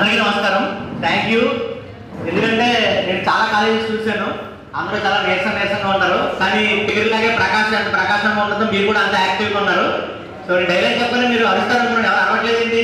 అందరికీ నమస్కారం. Thank you. ఎందుకంటే నేను చాలా కాలేజెస్ చూశాను, అందరూ చాలా నీరసంగా ఉంటారు, కానీ పేరులాగే ప్రకాశంగా ఉండదు. మీరు కూడా అంత యాక్టివ్గా ఉన్నారు. సో నేను డైలాగ్ చెప్పని మీరు అరుస్తారు అనుకోండి, ఎవరు అరవట్లేదు ఏంటి?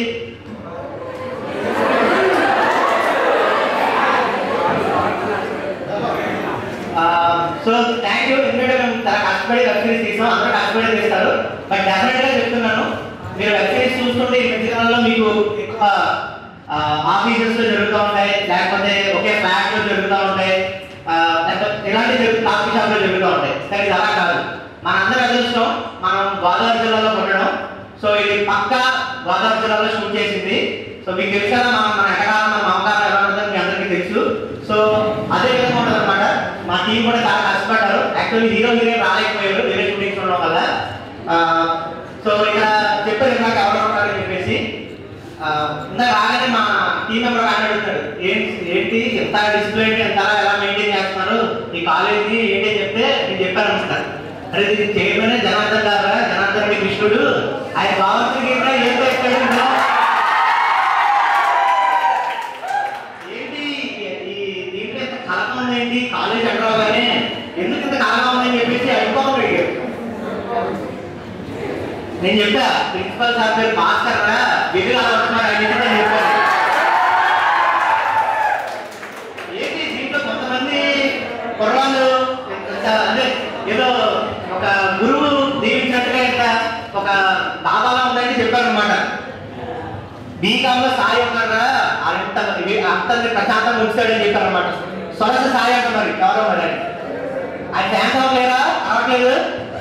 So thank you. ఎందుకంటే మేము చాలా కష్టపడి వెబ్ సిరీస్ తీసాం, అందరూ కష్టపడి తీస్తారు. బట్ డెఫినెట్గా చెప్తున్నాను, మీరు వెబ్ సిరీస్ చూస్తుంటే ఈ మధ్యకాలంలో మీకు ఎక్కువ ఆఫీసెస్లో జరుగుతూ ఉంటాయి, లేకపోతే ఒకే ఫ్లాట్లో జరుగుతూ ఉంటాయి, లేకపోతే ఇలాంటి కాఫీ షాప్లో జరుగుతూ ఉంటాయి. కానీ ఇది అలా కాదు. మన అందరి అదృష్టం మనం గోదావరి జిల్లాలో ఉండడం. సో ఇది పక్కా గోదావరి జిల్లాలో షూట్ చేసింది. సో మీకు తెలుసు కదా, మన ఎక్కడాల మన మమకారం ఎలా ఉంటుందని మీ అందరికీ తెలుసు. సో అదే విధంగా ఉంటుంది అనమాట. మా టీం కూడా చాలా కష్టపడ్డారు. యాక్చువల్లీ హీరోయిన్ రాలేకపోయారు వేరే షూటింగ్స్ ఉండడం వల్ల. సో ఇక్కడ చెప్పారు ఇందాక ఎవరు ఉంటారని చెప్పేసి. ఇందాక రాగానే మా టీం మెంబర్ ఆయన అడుగుతాడు, ఏంటి ఎంత డిసిప్లిన్, ఎంత ఎలా మెయింటైన్ చేస్తున్నారు ఈ కాలేజీ ఏంటి అని చెప్తే నేను చెప్పాను అనమాట. అదే ఇది చేయమనే జనార్దన్ గారా, జనార్దన్ రెడ్డి కృష్ణుడు ఆయన బావకి ఏంటో ఎక్కడ ఏంటి ఈ దీంట్లో ఎంత కలగా ఉందేంటి కాలేజ్ అంటారుగానే, ఎందుకు ఇంత కలగా ఉందని చెప్పేసి అయిపోతాం అడిగాడు. నేను చెప్పా ప్రిన్సిపల్ సార్ పేరు భాస్కర్ రా, వెలుగు అలా ఉంటున్నారు అని చెప్పాను. ఏంటి దీంట్లో కొంతమంది కుర్రాళ్ళు అంటే ఏదో ఒక గురువు దీవించినట్టుగా ఇంకా ఒక దాదాలా ఉందని చెప్పారు అనమాట. బీకాంలో సాయి ఉన్నారా, అంత ప్రశాంతంగా ఉంచాడని చెప్పారు అనమాట. సొలస సాయి అంటున్నారు ఎవరో మరి, ఆయన ఫ్యాన్స్ అవ్వలేరా, అవ్వట్లేదు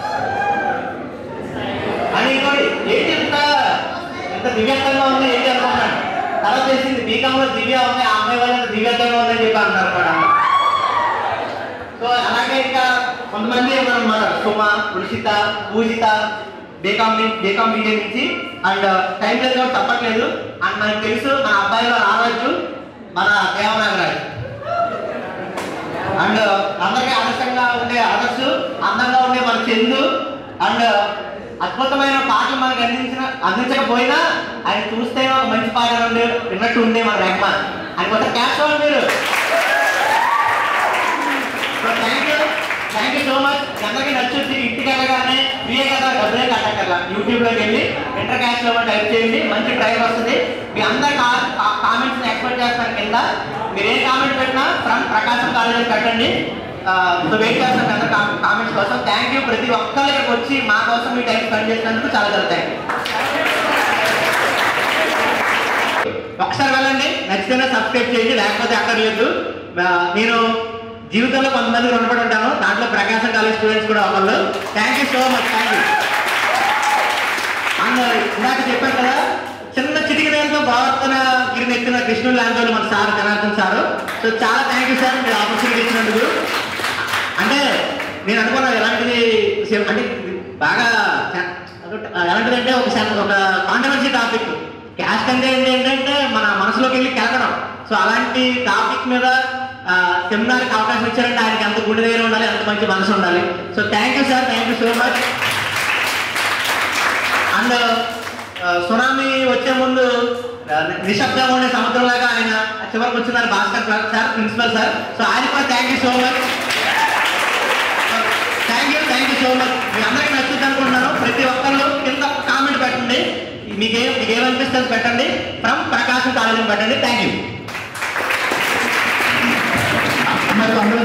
అని ఏంటి ఎంత దివ్యంగా ఉంది ఏంటి అనుకున్నాను. తర్వాత తెలిసింది బీకాంలో దివ్య ఉంది, ఆ అమ్మాయి వాళ్ళ దివ్యంగా ఉందని చెప్పి అంటున్నారు అనమాట. సో అలాగే ఇంకా కొంతమంది ఉన్నారన్నమాట, సుమ, రుషిత, పూజిత, బీకామ్ బీజే నుంచి. అండ్ టైం లేదు తప్పట్లేదు. అండ్ మనకు తెలుసు మన అబ్బాయిలో రారాజు, మన దేవనాగరాజు. అండ్ అందరికీ ఆదర్శంగా ఉండే ఆదర్శు, అందంగా ఉండే మన చందు. అండ్ అద్భుతమైన పాటలు మనకు అందించకపోయినా ఆయన చూస్తే ఒక మంచి పాట విన్నట్టు ఉండే మన రెహమాన్. ఆయన కొత్త క్యాష్ వాళ్ళు మీరు. So thank you so much. అందరికీ నచ్చుద్ది. ఇంటికి వెళ్ళగానే ఫ్రీయే కదా, డబ్బులే కట్టక్కర్లా. యూట్యూబ్లోకి వెళ్ళి ఇంటర్ క్యాష్ లో టైప్ చేయండి, మంచి డ్రైవ్ వస్తుంది. మీ అందరి కామెంట్స్ని ఎక్స్పెక్ట్ చేస్తాను. కింద మీరు ఏ కామెంట్ పెట్టినా ఫ్రమ్ ప్రకాశం కాలేజ్ పెట్టండి. సో వెయిట్ చేస్తాను మీ అందరి కామెంట్స్ కోసం. Thank you. ప్రతి ఒక్కరికి వచ్చి మా కోసం మీ టైం స్పెండ్ చేసినందుకు చాలా థ్యాంక్ యూ. ఒకసారి వెళ్ళండి, నచ్చితేనే సబ్స్క్రైబ్ చేయండి, లేకపోతే అక్కర్లేదు. నేను జీవితంలో కొంతమంది రుణపడి ఉంటాను, దాంట్లో ప్రకాశం కాలేజ్ స్టూడెంట్స్ కూడా వాళ్ళు. Thank you so much. Thank you. And ఇందాక చెప్పాను కదా, చిన్న చిటికి నేలతో భారతన గిరిని ఎత్తిన కృష్ణుడు లాంటి మన సార్ జనార్దన్ సారు. సో చాలా థ్యాంక్ యూ సార్, మీరు ఆపర్చునిటీ ఇచ్చినందుకు. అంటే నేను అనుకున్నాను ఎలాంటిది అంటే బాగా ఎలాంటిదంటే ఒక కాంట్రవర్సీ టాపిక్. క్యాస్ట్ అంటే ఏంటంటే మన మనసులోకి వెళ్ళి కెలకడం. సో అలాంటి టాపిక్ మీద సెమినార్కి అవకాశం ఇచ్చారంటే ఆయనకి అంత గుండె దగ్గర ఉండాలి, అంత మంచి మనసు ఉండాలి. So thank you sir, thank you so much. And tsunami వచ్చే ముందు నిశ్శబ్దంగా ఉండే సముద్రంలాగా ఆయన చివరికి వచ్చినారు Bhaskar sir, principal sir. So ఆయన కూడా thank you so much. Thank you so much. మీ అందరికీ నచ్చుద్ది అనుకుంటున్నాను. ప్రతి ఒక్కరు కింద కామెంట్ పెట్టండి, మీకేమనిపిస్తుంది పెట్టండి, ఫ్రమ్ ప్రకాశం కాలేజీ పెట్టండి. Thank you.